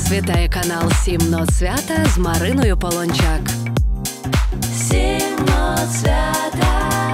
Вас вітає канал «Сім нот свята» з Мариною Полончак. «Сім нот свята».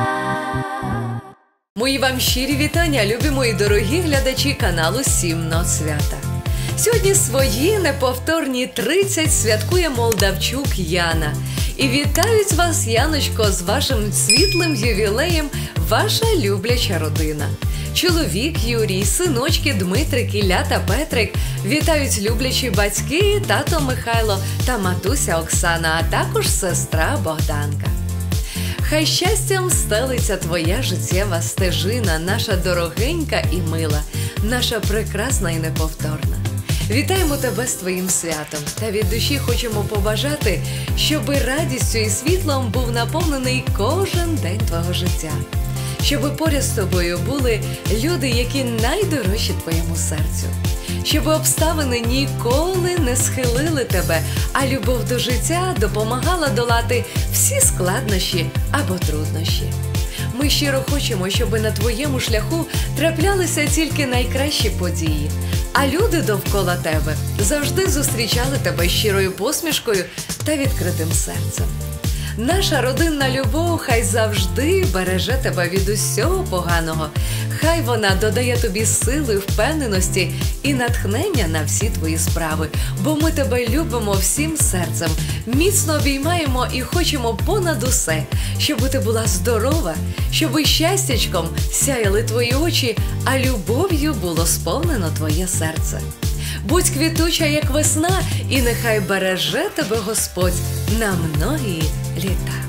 Мої вам щирі вітання, любі мої дорогі глядачі каналу «Сім нот свята». Сьогодні свої неповторні 30 святкує Молдавчук Яна. І вітають вас, Яночко, з вашим світлим ювілеєм, ваша любляча родина. Чоловік Юрій, синочки Дмитрик, Ілля та Петрик, вітають люблячі батьки, тато Михайло та матуся Оксана, а також сестра Богданка. Хай щастям стелиться твоя життєва стежина, наша дорогенька і мила, наша прекрасна і неповторна. Вітаємо тебе з твоїм святом та від душі хочемо побажати, щоби радістю і світлом був наповнений кожен день твого життя. Щоби поряд з тобою були люди, які найдорожчі твоєму серцю. Щоби обставини ніколи не схилили тебе, а любов до життя допомагала долати всі складнощі або труднощі. Ми щиро хочемо, щоб на твоєму шляху траплялися тільки найкращі події, а люди довкола тебе завжди зустрічали тебе щирою посмішкою та відкритим серцем. Наша родинна любов хай завжди береже тебе від усього поганого. Хай вона додає тобі сили, впевненості і натхнення на всі твої справи. Бо ми тебе любимо всім серцем, міцно обіймаємо і хочемо понад усе, щоб ти була здорова, щоб щастячком сяяли твої очі, а любов'ю було сповнено твоє серце. Будь квітуча, як весна, і нехай береже тебе Господь на многії літа.